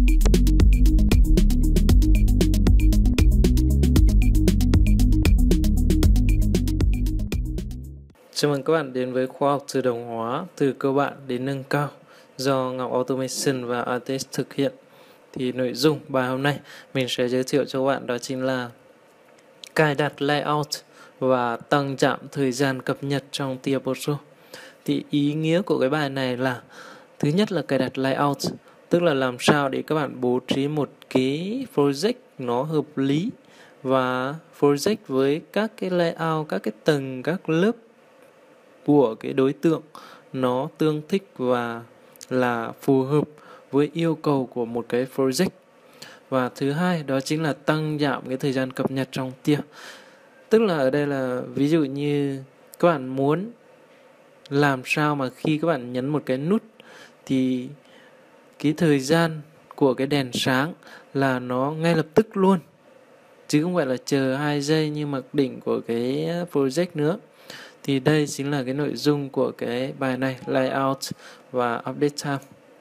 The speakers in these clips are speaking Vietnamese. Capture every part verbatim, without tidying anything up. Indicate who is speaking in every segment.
Speaker 1: Chào mừng các bạn đến với khoa học tự động hóa từ cơ bản đến nâng cao do Ngọc Automation và a tê ét thực hiện. Thì nội dung bài hôm nay mình sẽ giới thiệu cho các bạn đó chính là cài đặt layout và tăng giảm thời gian cập nhật trong tia Pro. Thì ý nghĩa của cái bài này là thứ nhất là cài đặt layout, tức là làm sao để các bạn bố trí một cái project nó hợp lý và project với các cái layout, các cái tầng, các lớp của cái đối tượng nó tương thích và là phù hợp với yêu cầu của một cái project. Và thứ hai đó chính là tăng giảm cái thời gian cập nhật trong tia. Tức là ở đây là ví dụ như các bạn muốn làm sao mà khi các bạn nhấn một cái nút thì cái thời gian của cái đèn sáng là nó ngay lập tức luôn, chứ không phải là chờ hai giây như mặc định của cái project nữa. Thì đây chính là cái nội dung của cái bài này, layout và update time.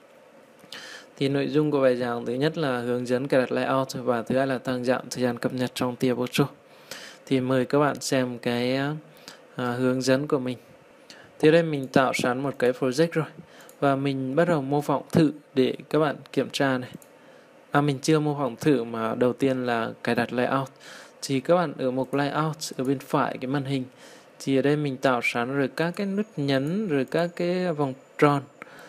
Speaker 1: Thì nội dung của bài giảng thứ nhất là hướng dẫn cài đặt layout và thứ hai là tăng giảm thời gian cập nhật trong tia Pro. Thì mời các bạn xem cái à, hướng dẫn của mình. Thì đây mình tạo sẵn một cái project rồi và mình bắt đầu mô phỏng thử để các bạn kiểm tra này. À mình chưa mô phỏng thử mà đầu tiên là cài đặt layout. Thì các bạn ở mục layout ở bên phải cái màn hình, thì ở đây mình tạo sẵn rồi các cái nút nhấn, rồi các cái vòng tròn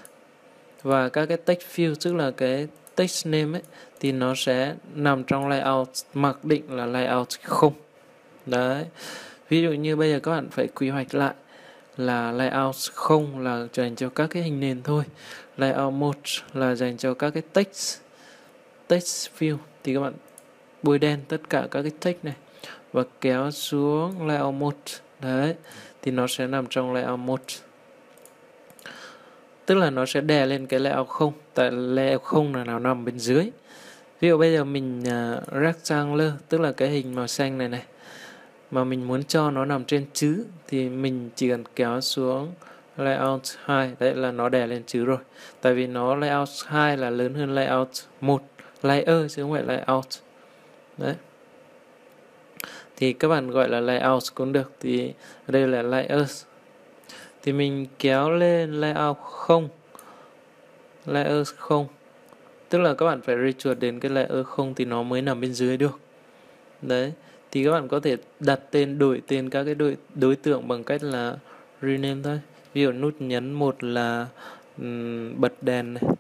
Speaker 1: và các cái text field, tức là cái text name ấy, thì nó sẽ nằm trong layout mặc định là layout không. Đấy. Ví dụ như bây giờ các bạn phải quy hoạch lại là layout không là dành cho các cái hình nền thôi, layout một là dành cho các cái text text field, thì các bạn bôi đen tất cả các cái text này và kéo xuống layout một. Đấy, thì nó sẽ nằm trong layout một. Tức là nó sẽ đè lên cái layout không, tại layout không là nào nằm bên dưới. Ví dụ bây giờ mình uh, rectangle, tức là cái hình màu xanh này này, mà mình muốn cho nó nằm trên chữ thì mình chỉ cần kéo xuống layout hai, đấy là nó đè lên chữ rồi. Tại vì nó layout hai là lớn hơn layout một, layer chứ không phải layout. Đấy. Thì các bạn gọi là layout cũng được, thì đây là layers. Thì mình kéo lên layout không, layer không, tức là các bạn phải rơi chuột đến cái layer không thì nó mới nằm bên dưới được. Đấy, thì các bạn có thể đặt tên, đổi tên các cái đối, đối tượng bằng cách là rename thôi. Ví dụ nút nhấn một là um, bật đèn này,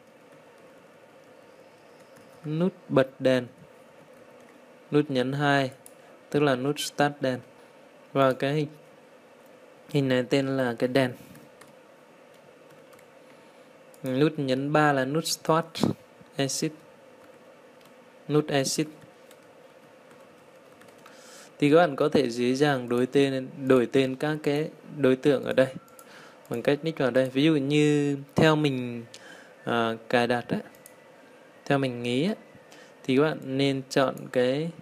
Speaker 1: nút bật đèn, nút nhấn hai tức là nút start đèn, và cái hình hình này tên là cái đèn. Nút nhấn ba là nút start exit, nút exit. Thì các bạn có thể dễ dàng đổi tên đổi tên các cái đối tượng ở đây bằng cách nick vào đây. Ví dụ như theo mình à, cài đặt ấy, theo mình nghĩ ấy, thì các bạn nên chọn cái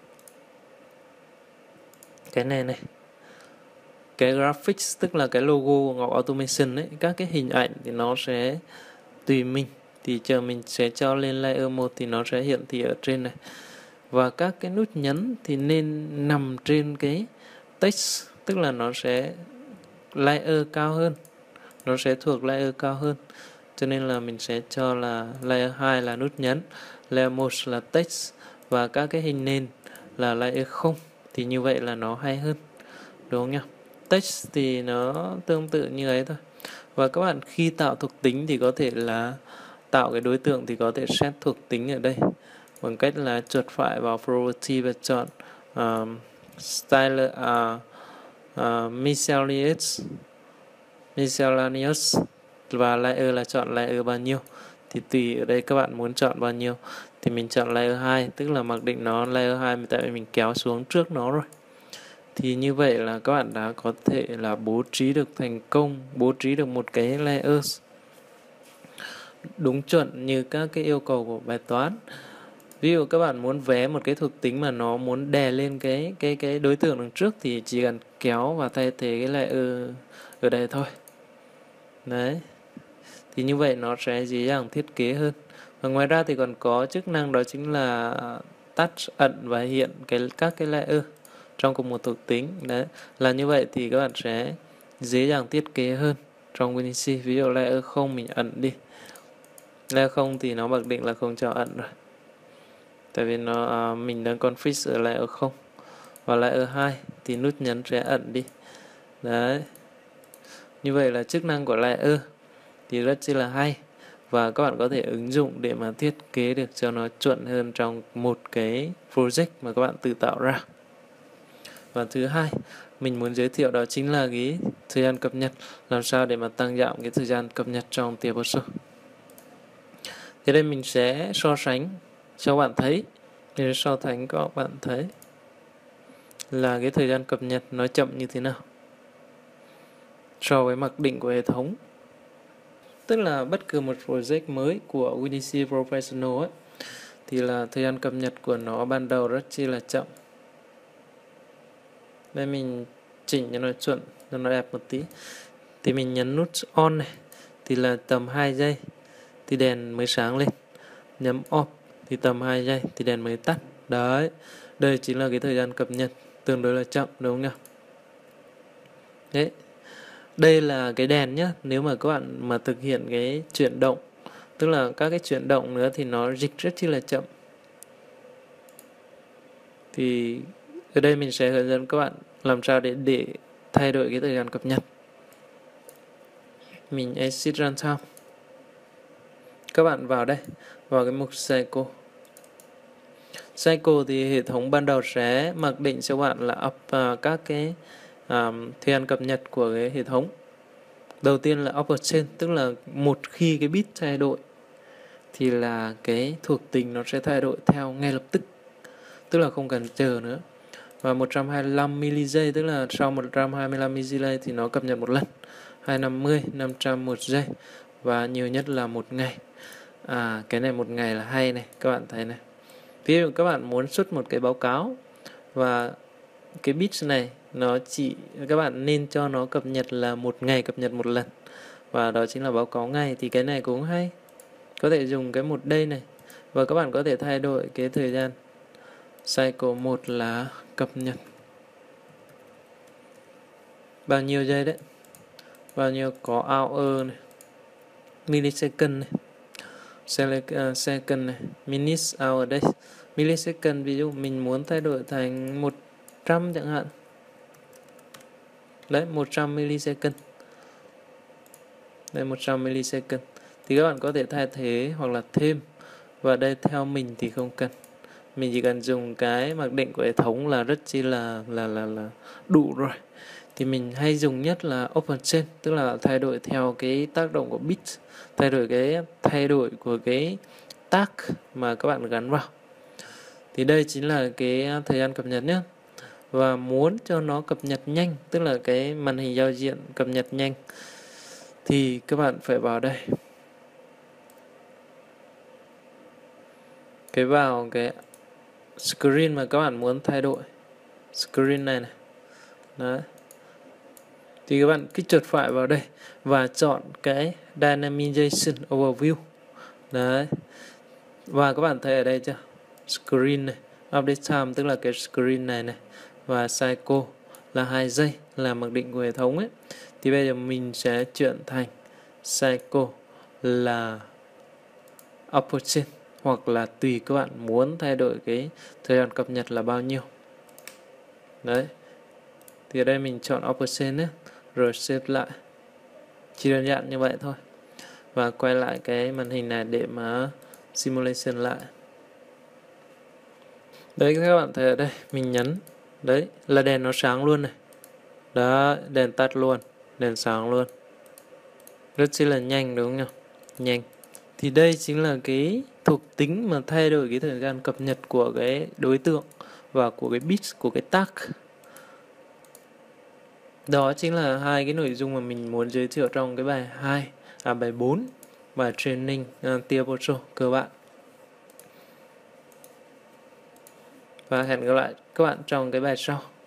Speaker 1: cái này này, cái graphics, tức là cái logo của Ngọc Automation ấy, các cái hình ảnh thì nó sẽ tùy mình. Thì chờ mình sẽ cho lên layer một thì nó sẽ hiển thị ở trên này. Và các cái nút nhấn thì nên nằm trên cái text, tức là nó sẽ layer cao hơn, nó sẽ thuộc layer cao hơn. Cho nên là mình sẽ cho là layer hai là nút nhấn, layer một là text và các cái hình nền là layer không. Thì như vậy là nó hay hơn, đúng không nhỉ? Text thì nó tương tự như ấy thôi. Và các bạn khi tạo thuộc tính thì có thể là tạo cái đối tượng thì có thể set thuộc tính ở đây bằng cách là chuột phải vào property và chọn uh, style uh, uh, miscellaneous miscellaneous và layer là chọn layer bao nhiêu. Thì tùy ở đây các bạn muốn chọn bao nhiêu thì mình chọn layer hai, tức là mặc định nó layer hai tại vì mình kéo xuống trước nó rồi. Thì như vậy là các bạn đã có thể là bố trí được thành công, bố trí được một cái layers đúng chuẩn như các cái yêu cầu của bài toán. Ví dụ các bạn muốn vẽ một cái thuộc tính mà nó muốn đè lên cái cái cái đối tượng đằng trước thì chỉ cần kéo và thay thế cái layer ở đây thôi. Đấy. Thì như vậy nó sẽ dễ dàng thiết kế hơn. Và ngoài ra thì còn có chức năng đó chính là tắt ẩn và hiện cái các cái layer trong cùng một thuộc tính. Đấy, là như vậy thì các bạn sẽ dễ dàng thiết kế hơn trong WinDC. Ví dụ layer không mình ẩn đi, layer không thì nó mặc định là không cho ẩn rồi, tại vì nó uh, mình đang config ở layer không. Và layer hai thì nút nhấn sẽ ẩn đi. Đấy, như vậy là chức năng của layer thì rất chi là hay, và các bạn có thể ứng dụng để mà thiết kế được cho nó chuẩn hơn trong một cái project mà các bạn tự tạo ra. Và thứ hai mình muốn giới thiệu đó chính là cái thời gian cập nhật, làm sao để mà tăng giảm cái thời gian cập nhật trong TiaPoSo. Thế đây mình sẽ so sánh cho bạn thấy, để so sánh các bạn thấy là cái thời gian cập nhật nó chậm như thế nào so với mặc định của hệ thống. Tức là bất cứ một project mới của WinDC Professional ấy, thì là thời gian cập nhật của nó ban đầu rất chi là chậm. Đây mình chỉnh cho nó chuẩn, cho nó đẹp một tí. Thì mình nhấn nút on này thì là tầm hai giây thì đèn mới sáng lên. Nhấn off thì tầm hai giây thì đèn mới tắt. Đấy, đây chính là cái thời gian cập nhật tương đối là chậm, đúng không nhỉ? Đấy, đây là cái đèn nhá. Nếu mà các bạn mà thực hiện cái chuyển động, tức là các cái chuyển động nữa thì nó dịch rất chi là chậm. Thì ở đây mình sẽ hướng dẫn các bạn làm sao để để thay đổi cái thời gian cập nhật. Mình exit runtime. Các bạn vào đây, vào cái mục cycle. Cycle thì hệ thống ban đầu sẽ mặc định cho bạn là up uh, các cái um, thời gian cập nhật của cái hệ thống. Đầu tiên là upper chain, tức là một khi cái bit thay đổi thì là cái thuộc tính nó sẽ thay đổi theo ngay lập tức, tức là không cần chờ nữa. Và một trăm hai mươi lăm mi-li-giây, tức là sau một trăm hai mươi lăm mi-li-giây thì nó cập nhật một lần. hai trăm năm mươi, năm trăm một giây, và nhiều nhất là một ngày. À, cái này một ngày là hay này, các bạn thấy này. Ví dụ các bạn muốn xuất một cái báo cáo và cái bit này nó chỉ, các bạn nên cho nó cập nhật là một ngày cập nhật một lần, và đó chính là báo cáo ngày, thì cái này cũng hay. Có thể dùng cái một day này, và các bạn có thể thay đổi cái thời gian. Cycle một là cập nhật bao nhiêu giây đấy, bao nhiêu có hour này, millisecond này, second này, minutes, hour đây. Millisecond ví dụ mình muốn thay đổi thành một trăm chẳng hạn. Đấy, một trăm millisecond. Đây, một trăm millisecond. Thì các bạn có thể thay thế hoặc là thêm. Và đây theo mình thì không cần. Mình chỉ cần dùng cái mặc định của hệ thống là rất chi là là là là đủ rồi. Thì mình hay dùng nhất là open chain, tức là thay đổi theo cái tác động của bit, thay đổi cái thay đổi của cái tag mà các bạn gắn vào. Thì đây chính là cái thời gian cập nhật nhé. Và muốn cho nó cập nhật nhanh, tức là cái màn hình giao diện cập nhật nhanh, thì các bạn phải vào đây. Cái vào cái screen mà các bạn muốn thay đổi. Screen này này. Đấy. Thì các bạn kích chuột phải vào đây và chọn cái Dynamization Overview. Đấy. Và các bạn thấy ở đây chưa? Screen này, update time tức là cái screen này này, và cycle là hai giây là mặc định của hệ thống ấy. Thì bây giờ mình sẽ chuyển thành cycle là upper chain, hoặc là tùy các bạn muốn thay đổi cái thời gian cập nhật là bao nhiêu. Đấy. Thì ở đây mình chọn upper chain ấy, rồi save lại. Chỉ đơn giản như vậy thôi. Và quay lại cái màn hình này để mà simulation lại. Đấy, các bạn thấy ở đây mình nhấn, đấy là đèn nó sáng luôn này. Đó, đèn tắt luôn, đèn sáng luôn. Rất chi là nhanh đúng không nhỉ? Nhanh. Thì đây chính là cái thuộc tính mà thay đổi cái thời gian cập nhật của cái đối tượng và của cái bit, của cái tag. Đó chính là hai cái nội dung mà mình muốn giới thiệu trong cái bài hai, à bài bốn, bài training uh, TiaPoSo cơ bản. Và hẹn gặp lại các bạn trong cái bài sau.